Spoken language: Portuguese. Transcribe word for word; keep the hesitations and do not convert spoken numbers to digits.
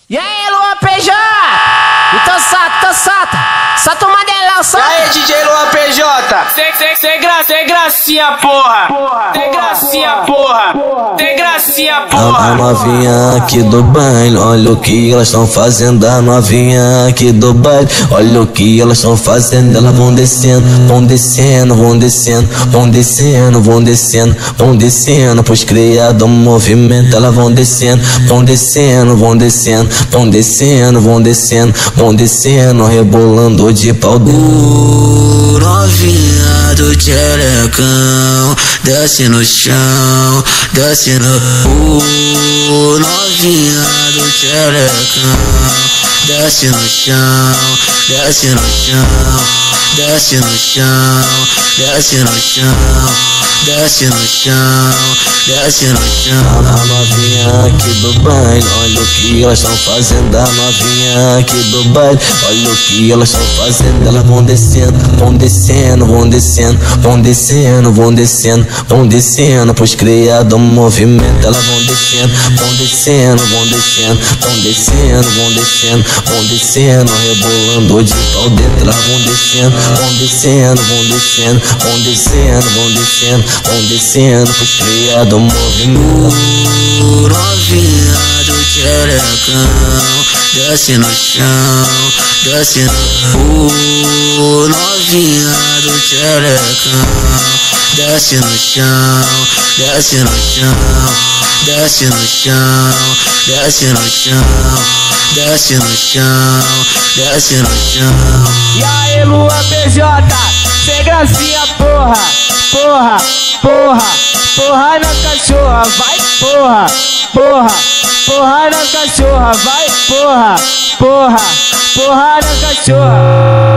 E aí, Luan P J? Então sata, tô sata. Sata o Mandelão, só. E aí, D J Luan P J? Cê, cê, cê, gra, cê gracinha, porra. Cê gracinha, porra. Cê gracinha, porra. A novinha aqui do baile, olha o que elas estão fazendo. A novinha aqui do baile, olha o que elas estão fazendo. Elas vão descendo, vão descendo, vão descendo, vão descendo, vão descendo, vão descendo. Pois criado um movimento, elas vão descendo, vão descendo, vão descendo, vão descendo, vão descendo, vão descendo, rebolando de pau duro. Novinha do tcherecão, desce no chão, desce no uh, novinha do tcherecão, desce no chão, desce no chão, desce no chão, desce no chão, desce no chão, desce no chão. A novinha aqui do baile, olha o que elas estão fazendo. A novinha aqui do baile, olha o que elas estão fazendo. Elas vão descendo, vão descendo, vão descendo, vão descendo, vão descendo, vão descendo. Pois criado um movimento, elas vão descendo, vão descendo, vão descendo, vão descendo, vão descendo, vão descendo, rebolando de pau dentro. Elas vão descendo, vão descendo, vão descendo, vão descendo, vão descendo, vão descendo. Pois criado um movimento. Novinha do tcherecão, desce no chão, desce no uh, novinha do tcherecão, desce no chão, desce no chão, desce no chão, desce no chão, desce no chão, desce no chão. E aí, Luan P J? Cê gracinha, porra, porra, porra, porra na cachorra, vai, porra, porra, porra na cachorra, vai, porra, porra, porra na cachorra.